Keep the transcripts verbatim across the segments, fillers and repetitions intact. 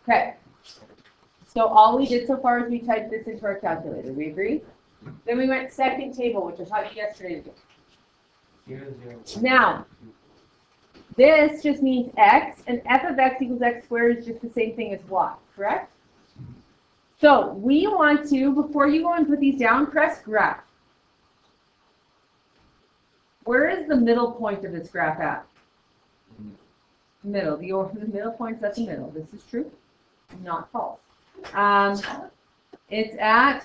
Okay. So all we did so far is we typed this into our calculator. We agree? Then we went second table, which I taught you yesterday to do. Zero, zero. Now, this just means x, and f of x equals x squared is just the same thing as y, correct? So we want to, before you go and put these down, press graph. Where is the middle point of this graph at? Middle. The, or, the middle point's at the middle. This is true, not false. Um, it's at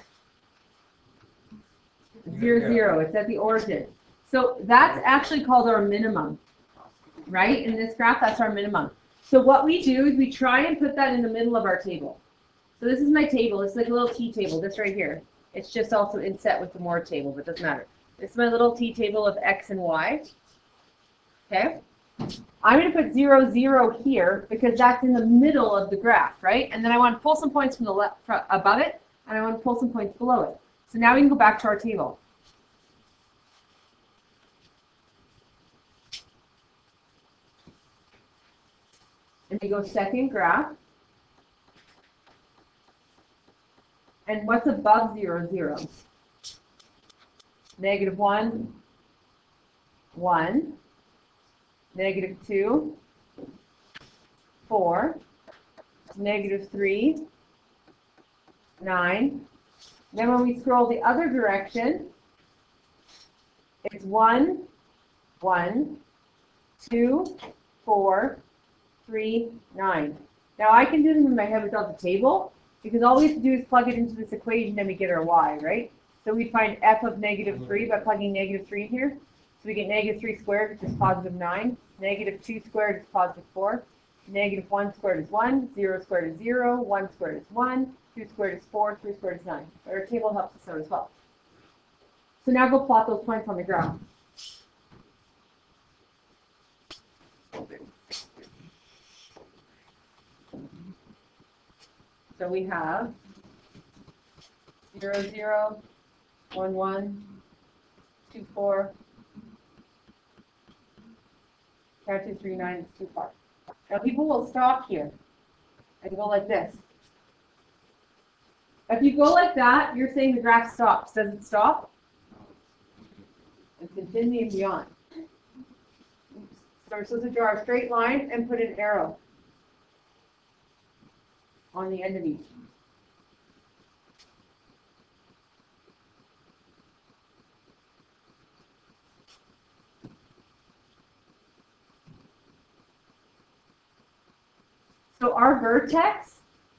zero, zero. It's at the origin. So that's actually called our minimum, right? In this graph, that's our minimum. So what we do is we try and put that in the middle of our table. So this is my table. It's like a little T table, this right here. It's just also inset with the more table, but it doesn't matter. This is my little T table of x and y. Okay? I'm going to put zero, zero here because that's in the middle of the graph, right? And then I want to pull some points from the left from above it, and I want to pull some points below it. So now we can go back to our table. And we go second graph. And what's above zero, zero? Negative one, one, negative two, four, negative three, nine. Then when we scroll the other direction, it's one, one, two, four, three, nine. Now I can do them in my head without the table, because all we have to do is plug it into this equation and we get our y, right? So we find f of negative three by plugging negative three in here. So we get negative three squared, which is positive nine. Negative two squared is positive four. Negative one squared is one. zero squared is zero. one squared is one. two squared is four. three squared is nine. But our table helps us out as well. So now go plot those points on the graph. So we have zero, zero, one, one, two, four, count two, three, nine, it's too far. Now people will stop here and go like this. If you go like that, you're saying the graph stops. Does it stop? And continue beyond. So we're supposed to draw a straight line and put an arrow on the end of each. So our vertex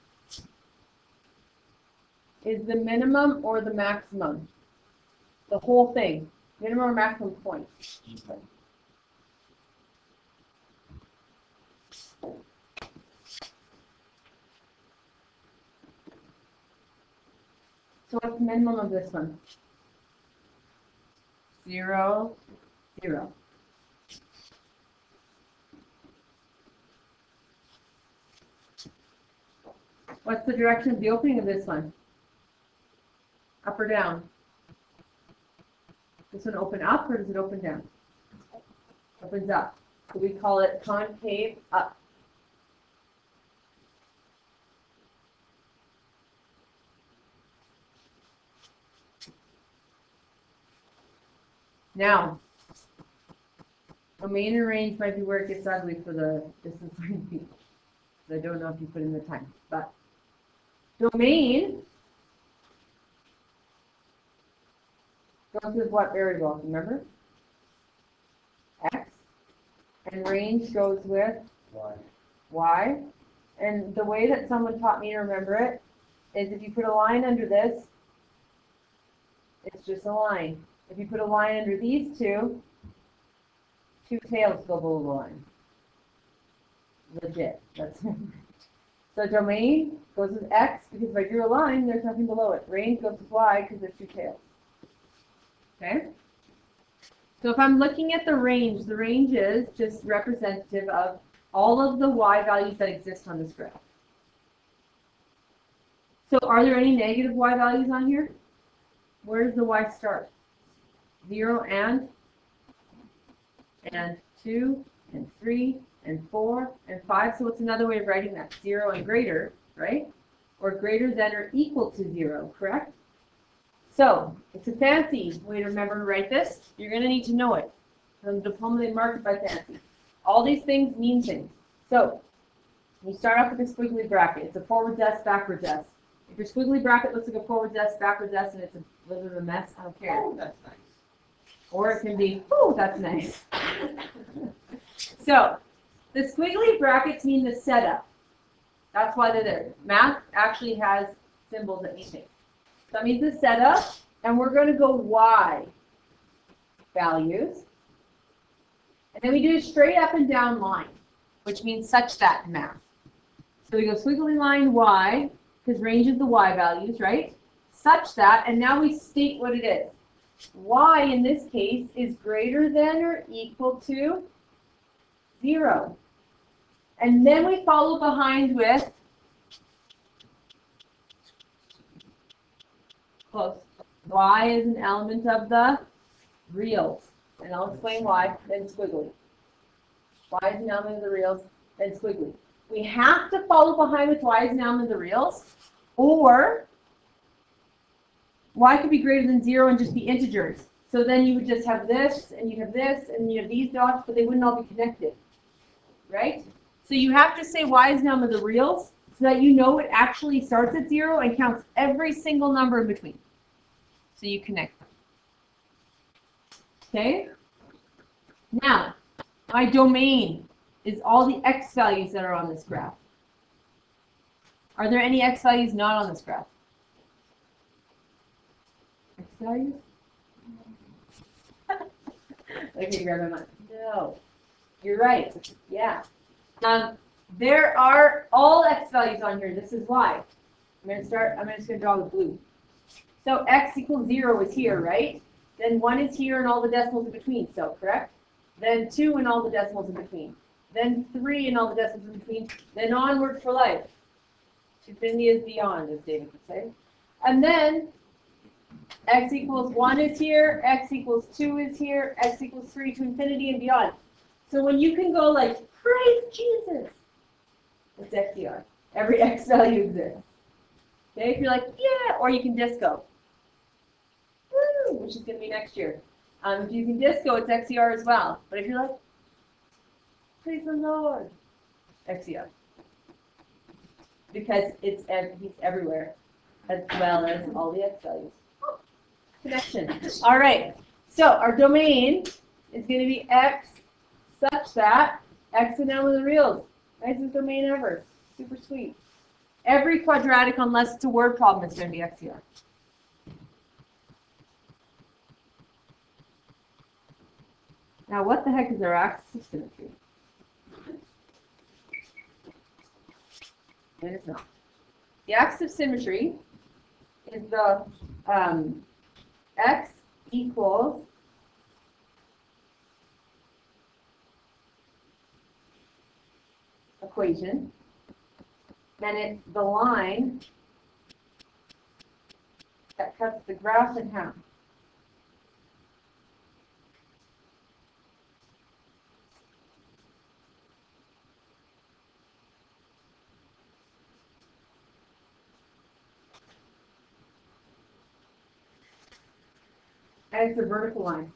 is the minimum or the maximum. The whole thing. Minimum or maximum point. Okay. So what's the minimum of this one? Zero, zero. What's the direction of the opening of this one? Up or down? Does this one open up or does it open down? Opens up. So we call it concave up. Now, domain and range might be where it gets ugly for the distance learning people. I don't know if you put in the time, but domain goes with what variable? Remember? X. And range goes with Y. Y. And the way that someone taught me to remember it is if you put a line under this, it's just a line. If you put a line under these two, two tails go below the line. Legit. That's so domain goes with X because if I drew a line, there's nothing below it. Range goes with Y because there's two tails. Okay? So if I'm looking at the range, the range is just representative of all of the Y values that exist on this graph. So are there any negative Y values on here? Where does the Y start? Zero and, and two, and three, and four, and five. So what's another way of writing that? zero and greater, right? Or greater than or equal to zero, correct? So it's a fancy way to remember to write this. You're going to need to know it. From the diploma, they mark it by fancy. All these things mean things. So you start off with a squiggly bracket. It's a forward S, backwards S. If your squiggly bracket looks like a forward S, backwards S, and it's a little bit of a mess, I don't care. Oh, that's nice. Or it can be, oh, that's nice. So the squiggly brackets mean the setup. That's why they're there. Math actually has symbols that mean things. So that means the setup, and we're going to go Y values. And then we do a straight up and down line, which means such that in math. So we go squiggly line Y, because range is the Y values, right? Such that, and now we state what it is. Y in this case is greater than or equal to zero. And then we follow behind with close. Y is an element of the reals. And I'll explain why, then squiggly. Y is an element of the reals, then squiggly. We have to follow behind with Y is an element of the reals, or Y could be greater than zero and just be integers. So then you would just have this, and you have this, and you have these dots, but they wouldn't all be connected, right? So you have to say Y is an element of the reals, so that you know it actually starts at zero and counts every single number in between. So you connect them. Okay? Now, my domain is all the X values that are on this graph. Are there any X values not on this graph? X values? Okay, grab my mind. No. You're right. Yeah. Um, there are all X values on here. This is why. I'm going to start, I'm just going to draw with blue. So X equals zero is here, right? Then one is here and all the decimals in between, so correct? Then two and all the decimals in between. Then three and all the decimals in between. Then onward for life. To infinity is beyond, as David would say. And then X equals one is here, X equals two is here, X equals three to infinity and beyond. So when you can go like, praise Jesus, it's X E R. Every X value exists. Okay, if you're like, yeah, or you can disco. Woo, which is going to be next year. Um, if you can disco, it's X E R as well. But if you're like, praise the Lord, X E R. Because it's he's everywhere, as well as all the X values. Connection. All right. So our domain is going to be X such that X and L are the reals. Nicest domain ever. Super sweet. Every quadratic, unless it's a word problem, is going to be X E R. Now, what the heck is our axis of symmetry? It is not. The axis of symmetry is the um, X equals equation, and it's the line that cuts the graph in half. And it's a vertical line.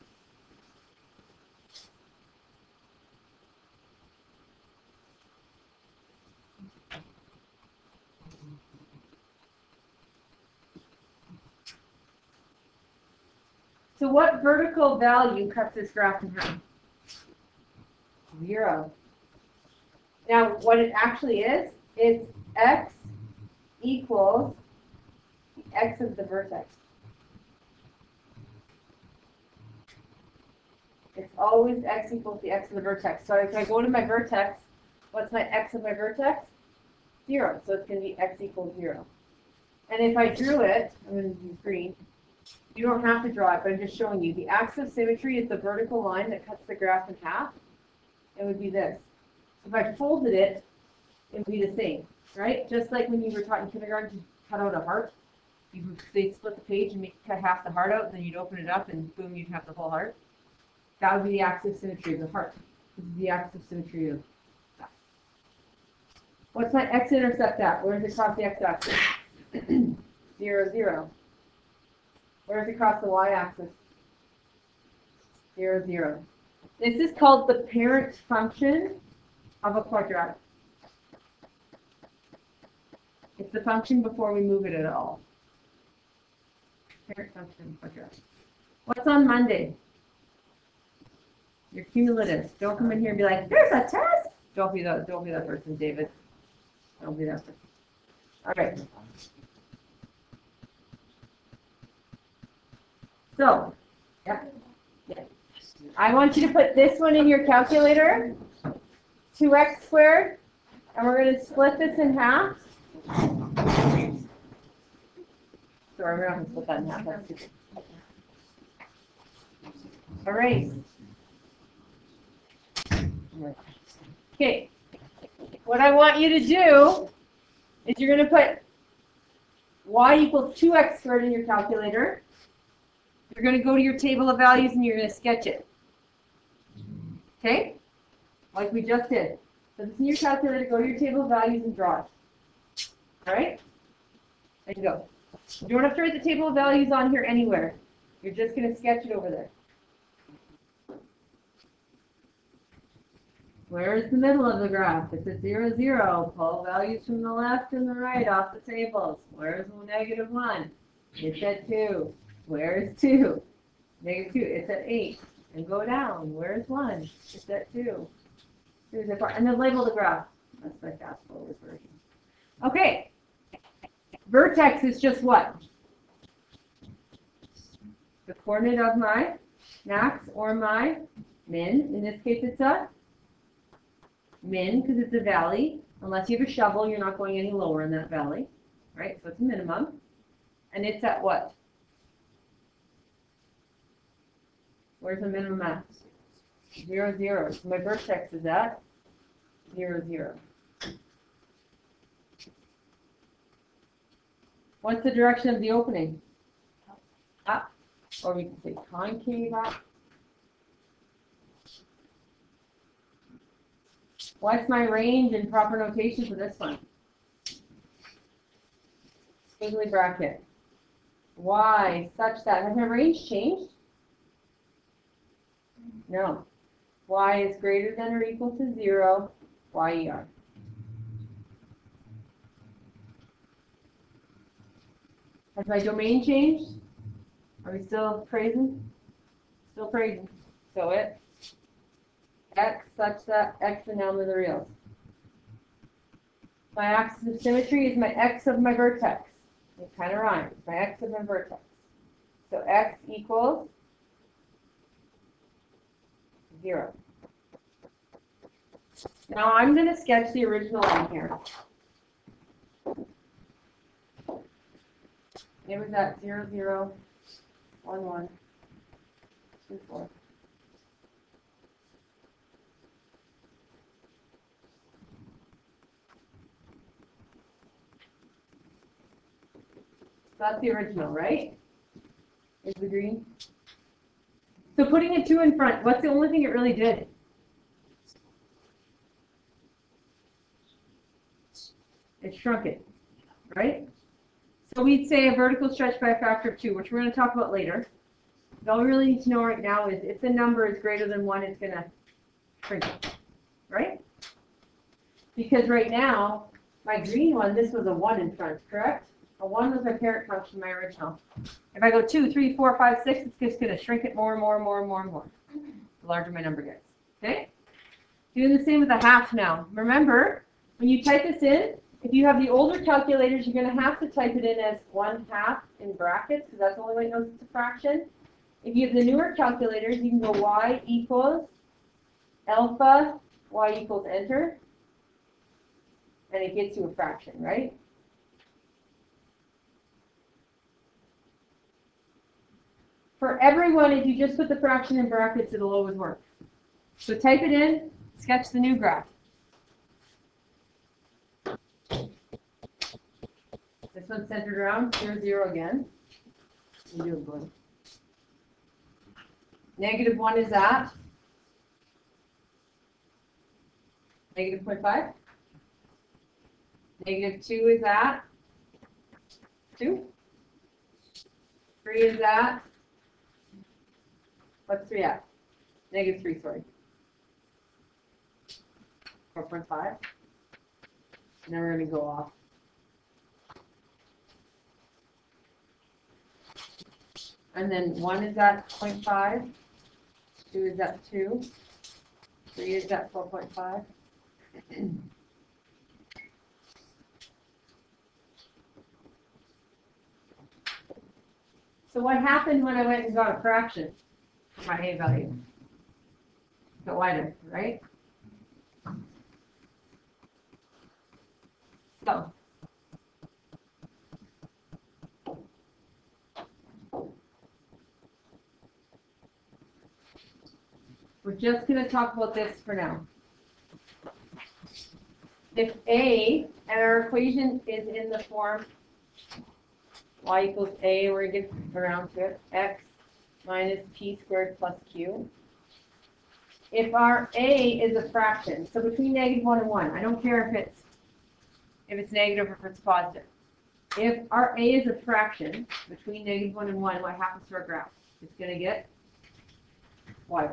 So what vertical value cuts this graph in half? Zero. Now, what it actually is, it's X equals the X of the vertex. It's always X equals the X of the vertex. So if I go to my vertex, what's my X of my vertex? Zero. So it's going to be X equals zero. And if I drew it, I'm going to use green. You don't have to draw it, but I'm just showing you. The axis of symmetry is the vertical line that cuts the graph in half. It would be this. If I folded it, it would be the same, right? Just like when you were taught in kindergarten to cut out a heart. You would, they'd split the page and make cut half the heart out, and then you'd open it up, and boom, you'd have the whole heart. That would be the axis of symmetry of the heart. This is the axis of symmetry of What's my x-intercept at? Where does it cross the x-axis? Zero, zero. Where does it cross the y-axis? Zero, zero. This is called the parent function of a quadratic. It's the function before we move it at all. Parent function quadratic. What's on Monday? Your cumulative. Don't come in here and be like, there's a test. Don't be that. Don't be that person, David. Don't be that person. All right. So, yeah, yeah. I want you to put this one in your calculator. two x squared, and we're going to split this in half. Sorry, we're not going to split that in half. That's too big. Erase. Okay. What I want you to do is you're going to put y equals two x squared in your calculator. You're going to go to your table of values and you're going to sketch it. Okay? Like we just did. So this is in your calculator, go to your table of values and draw it. Alright? There you go. You don't have to write the table of values on here anywhere. You're just going to sketch it over there. Where is the middle of the graph? It's at zero, zero. Pull values from the left and the right off the tables. Where's negative one? It's at two. Where is two? Negative two. It's at eight. And go down. Where's one? It's at two. Two is at four. And then label the graph. That's my fast forward version. Okay. Vertex is just what? The coordinate of my max or my min. In this case, it's a min because it's a valley. Unless you have a shovel, you're not going any lower in that valley. Right? So it's a minimum. And it's at what? Where's the minimum at? Zero, zero. So my vertex is at zero, zero. What's the direction of the opening? Up. Or we can say concave up. What's my range in proper notation for this one? Squiggly bracket. Y such that, has my range changed? No. Y is greater than or equal to zero, Y E R. Has my domain changed? Are we still praising? Still praising. So it x such that x and down to the reals. My axis of symmetry is my x of my vertex. It kind of rhymes. My x of my vertex. So x equals zero. Now I'm going to sketch the original one here. It was at zero, zero, one, one, two, four. That's the original, right? Is the green? So putting a two in front, what's the only thing it really did? It shrunk it, right? So we'd say a vertical stretch by a factor of two, which we're going to talk about later. But all we really need to know right now is if the number is greater than one, it's going to shrink it, right? Because right now, my green one, this was a one in front, correct? A one was my parent function, my original. If I go two, three, four, five, six, it's just going to shrink it more and more and more and more and more. The larger my number gets. Okay? Doing the same with a half now. Remember, when you type this in, if you have the older calculators, you're going to have to type it in as one half in brackets, because that's the only way it knows it's a fraction. If you have the newer calculators, you can go y equals alpha, y equals enter, and it gets you a fraction, right? For everyone, if you just put the fraction in brackets, it'll always work. So type it in, sketch the new graph. This one's centered around zero, zero again. You do it blue. Negative one is at negative zero point five. Negative two is at two. Three is at, what's three at? Negative three, sorry. four point five. And then we're going to go off. And then one is at zero point five. two is at two. three is at four point five. So what happened when I went and got a fraction for my A value? Got wider, right? So we're just going to talk about this for now. If A, and our equation is in the form y equals A, we're going to get around to it, x minus p squared plus q. If our A is a fraction, so between negative one and one, I don't care if it's if it's negative or if it's positive. If our A is a fraction between negative one and one, what happens to our graph? It's going to get wider.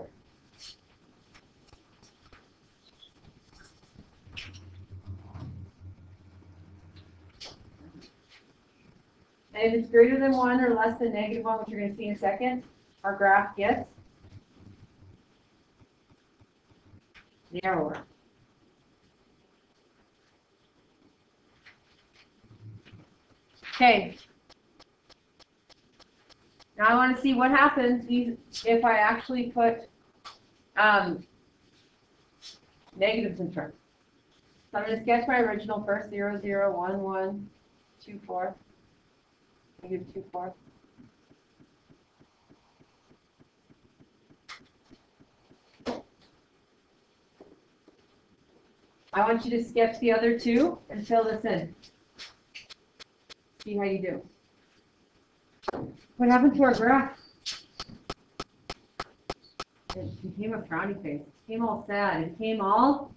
And if it's greater than one or less than negative one, which you're going to see in a second, our graph gets narrower. Okay. Now I want to see what happens if I actually put um, negatives in front. So I'm going to sketch my original first, zero, zero, one, one, two, four. Negative two, four. I want you to sketch the other two and fill this in. See how you do. What happened to our graph? It became a frowny face. It became all sad. It became all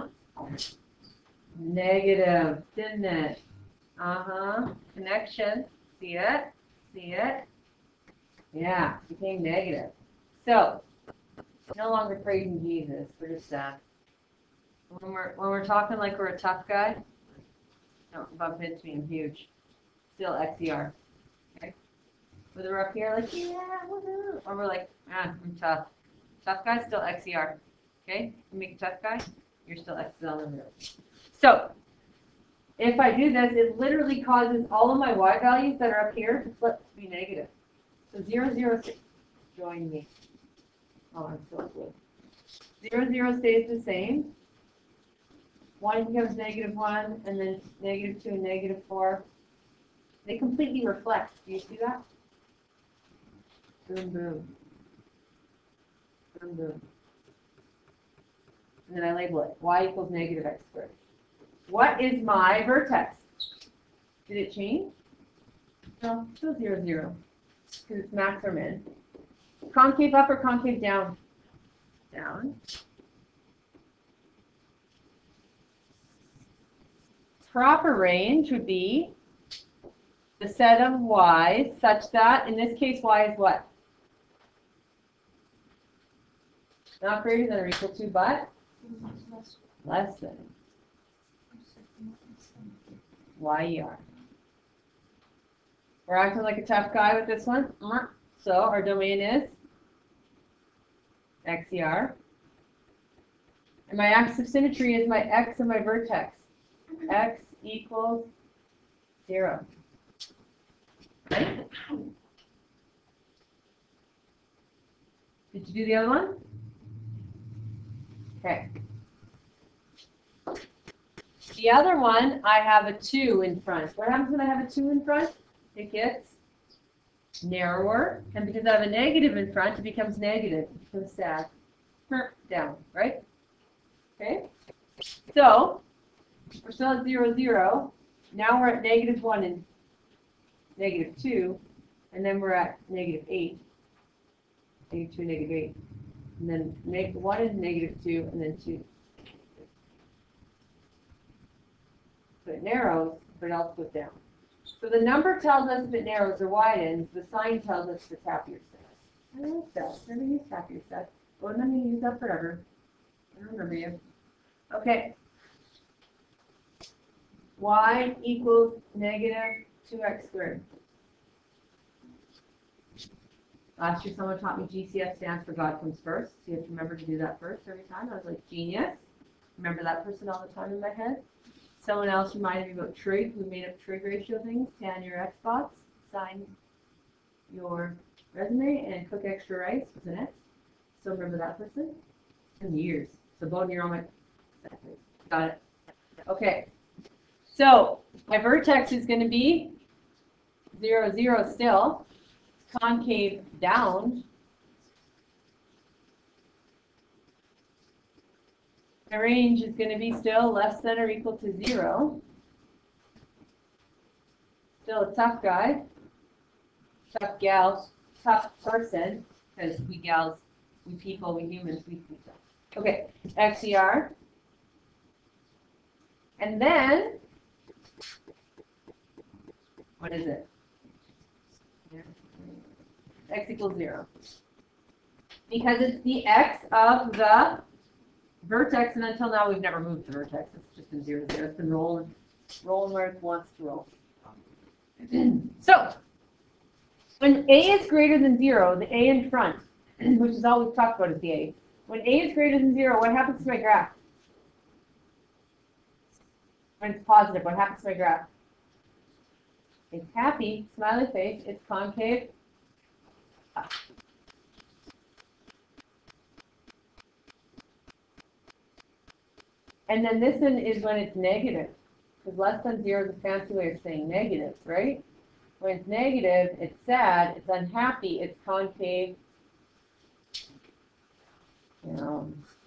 negative, didn't it? Uh-huh. Connection. See it? See it? Yeah, it became negative. So, no longer praising Jesus. We're just sad. When we're, when we're talking like we're a tough guy, don't bump into me, I'm huge. Still X E R. Okay? Whether we're up here like, yeah, woohoo, or we're like, ah, I'm tough. Tough guy, still X E R. Okay? You make a tough guy, you're still X E R. So, if I do this, it literally causes all of my y values that are up here to flip to be negative. So zero, zero, six. Join me. Oh, I'm so blue. zero, zero stays the same. one becomes negative one, and then negative two and negative four. They completely reflect. Do you see that? Boom, boom. Boom, boom. And then I label it. Y equals negative x squared. What is my vertex? Did it change? No, still zero, zero. Because it's max or min. Concave up or concave down? Down. Proper range would be the set of y's such that, in this case, y is what? Not greater than or equal to, but less than Y E R. We're acting like a tough guy with this one. So our domain is X E R. And my axis of symmetry is my x and my vertex. X equals zero. Right? Did you do the other one? Okay. The other one, I have a two in front. What happens when I have a two in front? It gets narrower. And because I have a negative in front, it becomes negative. It becomes sad. Down, right? Okay? So, we're still at zero, zero. Now we're at negative one and negative two. And then we're at negative eight. Negative two, negative eight. And then make one is negative two, and then two. So it narrows, but it also goes down. So the number tells us if it narrows or widens. The sign tells us if it's happy or sad. I like that. Never use happy or sad. Oh, I'm going to use that forever. I don't remember you. Okay. Y equals negative two x squared. Last year someone taught me G C S stands for God comes first. So you have to remember to do that first every time. I was like, genius. Remember that person all the time in my head. Someone else reminded me about trig. We made up trig ratio things. Tan your X box. Sign your resume and cook extra rice with an X. So remember that person. In years. So Bowden, you're on my exactly. Got it. Okay. So my vertex is going to be zero, zero still. Concave down. The range is going to be still less than or equal to zero. Still a tough guy. Tough gal. Tough person. Because we gals, we people, we humans, we people. Okay. X E R. And then, what is it? X equals zero. Because it's the x of the vertex, and until now we've never moved the vertex. It's just been zero, zero. It's been rolling, rolling where it wants to roll. So, when a is greater than zero, the a in front, which is all we've talked about is the a. When a is greater than zero, what happens to my graph? When it's positive, what happens to my graph? It's happy, smiley face, it's concave up. And then this one is when it's negative, because less than zero is a fancy way of saying negative, right? When it's negative, it's sad, it's unhappy, it's concave. You know,